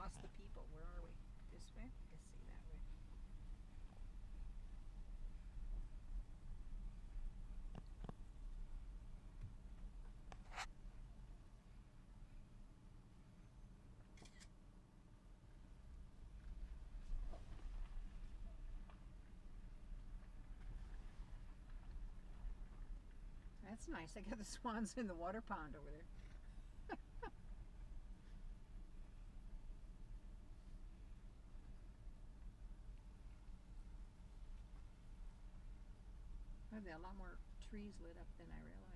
lost the people. Where are we? This way? Let's see that way. That's nice. I got the swans in the water pond over there. Oh, there are a lot more trees lit up than I realized.